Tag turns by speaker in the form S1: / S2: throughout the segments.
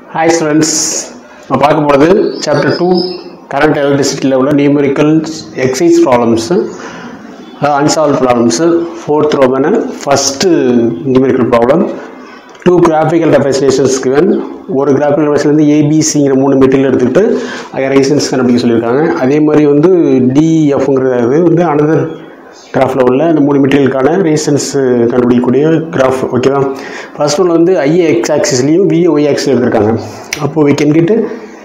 S1: Hi students, நான் பார்க்க போகிறது chapter 2 current electricity உள்ள numerical exercise problems unsolved problems 4th Roman first numerical problem 2 graphical representations given ஒரு graphical representation வந்து ABCங்கிற மூணு மெட்டீரியல் எடுத்துக்கிட்டு அது ரெசிஸ்டன்ஸ் கண்டுபிடிக்க சொல்லியிருக்காங்க. அதே மாதிரி வந்து DFங்கிறது வந்து another கிராஃபில் உள்ள இந்த மூணு மெட்டீரியலுக்கான ரீசன்ஸ் கண்டுபிடிக்கக்கூடிய கிராஃப். ஓகேவா? ஃபர்ஸ்ட் ஒன்று வந்து ஐஏ எக்ஸ் ஆக்சிஸ்லையும் விஏ ஒய் ஆக்சிஸ் எடுத்திருக்காங்க. அப்போது we can get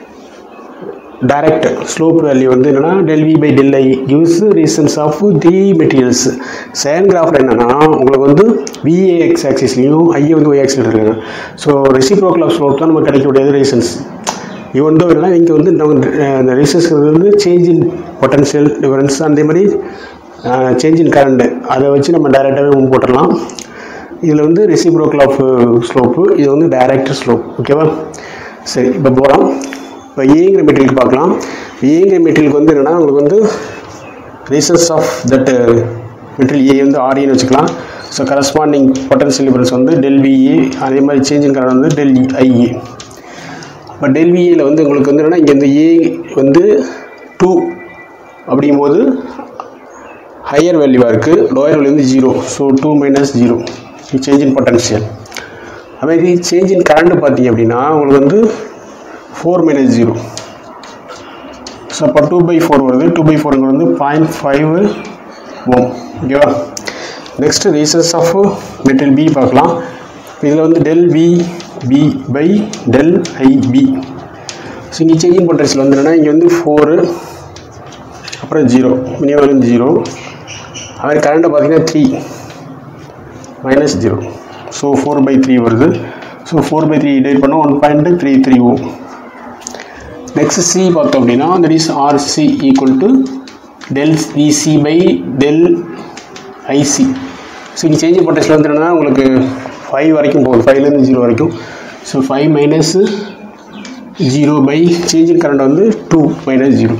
S1: direct slope value வந்து என்னென்னா del v by del I gives reasons of three materials. Second கிராஃபில் என்னென்னா உங்களுக்கு வந்து விஏ எக்ஸ் ஆக்சிஸ்லையும் ஐஏ வந்து ஒய் ஆக்சிஸ் எடுத்திருக்காங்க. ஸோ ரெசிப்ரோக்கல் ஆஃப் ஸ்லோப் தான் நமக்கு கிடைக்கக்கூடியது ரீசன்ஸ். இவன் தான் என்னன்னா இங்கே வந்து இந்த ரீசன்ஸ் வந்து சேஞ்ச் இன் பொட்டன்ஷியல் டிஃபரன்ஸ் அதே மாதிரி சேஞ்ச் இன் கரண்ட் அதை வச்சு நம்ம டைரெக்டாகவே போட்டுடலாம். இதில் வந்து ரெசிப்ரோக்கல் ஆஃப் ஸ்லோப்பு, இது வந்து டைரக்ட் ஸ்லோப். ஓகேவா? சரி, இப்போ போகலாம். இப்போ ஏங்கிற மெட்டீரியலுக்கு பார்க்கலாம். ஏங்கிற மெட்டீரியலுக்கு வந்து என்னென்னா உங்களுக்கு வந்து resistance of that material A வந்து ஆர்ஏன்னு வச்சுக்கலாம். ஸோ கரஸ்பாண்டிங் பொட்டன்ஷியல் டிஃபரன்ஸ் வந்து del VA, அதே மாதிரி சேஞ்ச் இன் கரண்ட் வந்து del IA. இப்போ del VAயில் வந்து உங்களுக்கு வந்து என்னென்னா இங்கே இந்த ஏ வந்து 2 அப்படிங்கும்போது ஹையர் வேல்யூவாக இருக்குது, லோயர் வேல்யூ வந்து 0. So 2 minus 0 change in potential. அதுமாதிரி சேஞ்ச் இன் கரண்ட் பார்த்தீங்க அப்படின்னா உங்களுக்கு வந்து 4 minus 0. ஸோ அப்போ 2/4 வருது. 2/4 வந்து 0.5 ஓம். ஓகேவா? Next resistance of material B பார்க்கலாம். இதில் வந்து del VB by del IB. So இங்கே சேஞ்ச் இன் பொட்டன்ஷியல் வந்து என்னென்னா இங்கே வந்து 4 அப்புறம் 0 மினிமம் வந்து 0. அது கரண்ட்டை பார்த்தீங்கன்னா 3 minus 0. ஸோ 4/3 வருது. ஸோ 4/3 டிவைட் பண்ணால் 1.33 ஓம். நெக்ஸ்ட் சி பார்த்தோம் அப்படின்னா that is RC equal to del VC by del IC. So இங்கே சேஞ்ச் இன் பொட்டன்ஷியல் வந்து என்னென்னா உங்களுக்கு 5 வரைக்கும் போகுது, 5லேருந்து 0 வரைக்கும். So 5 minus 0 by change in current வந்து 2 minus 0.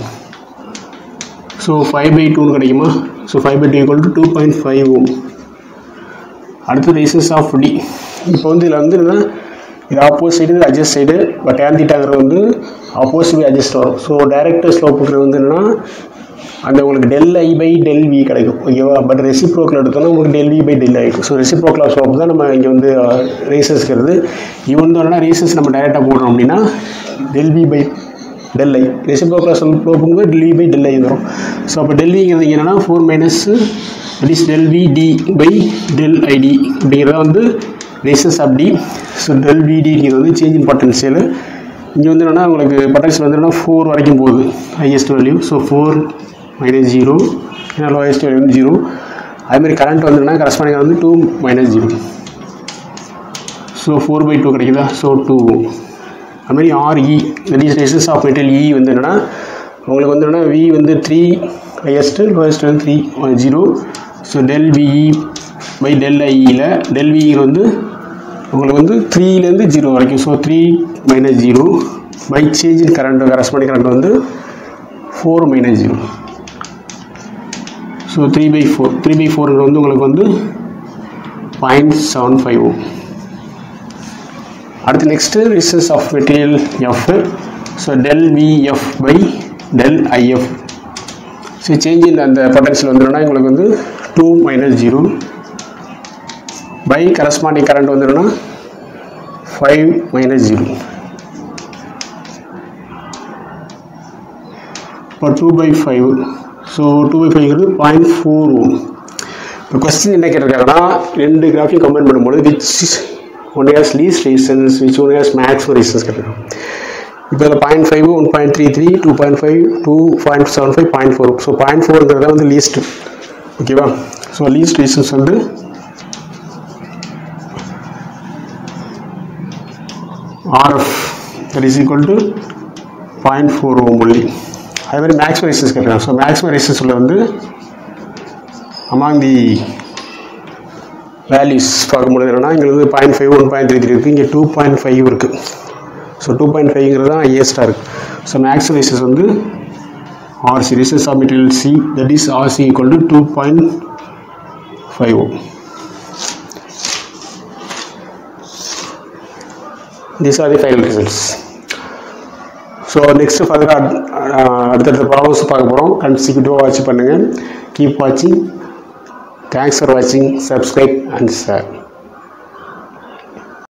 S1: ஸோ 5/2 கிடைக்குமா? So 5/2 equal to 2.5 ohm. அடுத்து ரீசன்ஸ் ஆஃப் டி. இப்போ வந்து இதில் வந்து என்னென்னா இது ஆப்போசிட் சைடு, இது அட்ஜஸ்ட் சைடு. பட் tan தீட்டாங்கிறது வந்து ஆப்போசிட் பை அட்ஜஸ்ட் வரும். ஸோ டைரக்ட் ஸ்லோப்புங்கிறது வந்து என்னென்னா அந்த உங்களுக்கு del I by del V கிடைக்கும். ஓகேவா? பட் ரெசிப்ரோக்கல் எடுத்தோம்னா உங்களுக்கு del V by del I. So reciprocal of slope தான் நம்ம இங்கே வந்து ரீசன்ஸ்கிறது. இது வந்து என்னென்னா ரீசன்ஸ் நம்ம டைரெக்டாக போடுறோம் அப்படின்னா del V by del I. Reciprocal of ஸ்லோப்புங்கும்போது del V by del I வரும். ஸோ அப்போ del Vங்கிறது என்னென்னா 4 minus that is del VD by del ID அப்படிங்கிறத வந்து resistance of D. So del VDங்கிறது வந்து சேஞ்ச் இன் பொட்டன்ஷியல். இங்கே வந்து என்னென்னா உங்களுக்கு பொட்டன்ஷியல் வந்து என்னென்னா 4 வரைக்கும் போகுது ஹையஸ்ட் வேல்யூ. ஸோ 4 minus 0, ஏன்னா லோயஸ்ட் வேல்யூ வந்து 0. அதுமாதிரி கரண்ட் வந்து என்னென்னா கரஸ்பாண்டிங் வந்து 2 minus 0. ஸோ 4/2 கிடைக்குதா? ஸோ 2. அதுமாதிரி RE that is resistance of material E வந்து என்னென்னா உங்களுக்கு வந்து என்னென்னா V வந்து 3 ஹையஸ்ட்டு, லோயஸ்ட் வந்து 3 0. So del VE by del IEயில் del VE வந்து உங்களுக்கு வந்து 3லேருந்து 0 வரைக்கும். So 3 minus 0 by change in current, corresponding current வந்து 4 minus 0. ஸோ 3/4. 3/4 வந்து உங்களுக்கு வந்து 0.75 ஓம். அடுத்து next resistance of material F. So del VF by del IF. So change in அந்த பொட்டன்ஷியல் வந்துடும்னா உங்களுக்கு வந்து 2 minus 0 பை கரஸ்பாண்டிங் கரண்ட் வந்துடும்னா 5 minus 0. இப்போ 2/5. ஸோ 2/5ங்கிறது 0.4 ஓம். இப்போ கொஸ்டின் என்ன கேட்டிருக்காங்கன்னா ரெண்டு கிராஃபையும் கம்பைன் பண்ணும்போது which one has least resistance, which one has maximum resistance கேட்டிருக்காங்க. இப்போ இதில் 0.5, 1.33, 2.5, 2.75, 0.4. ஸோ 0.4ங்கிறத வந்து லீஸ்ட்டு. ஓகேவா? ஸோ லீஸ்ட் ரீசன்ஸ் வந்து RF that is equal to 0.4 ohm only. அதே மாதிரி மேக்ஸிமம் ரீசன்ஸ் கேட்குறாங்க. ஸோ மேக்ஸிமம் ரீசன்ஸில் வந்து அமாங் தி வேல்யூஸ் பார்க்கும்போது என்னென்னா இங்கே வந்து 0.5, 1.33 இருக்குது, இங்கே 2.5 இருக்குது. ஸோ 2.5ங்கிறது தான் ஹையஸ்ட்டாக இருக்குது. ஸோ மேக்ஸிமம் ரீசன்ஸ் வந்து RC, resistance of material C, that is RC equal to 2.5 ohm. These are the final results. So next ஃபர்தராக அடுத்தடுத்த ப்ராப்ளம்ஸ் பார்க்க போகிறோம். கன்சிக்யூட்டிவாக வாட்ச் பண்ணுங்கள். கீப் வாட்சிங். தேங்க்ஸ் ஃபார் வாட்சிங். Subscribe and share.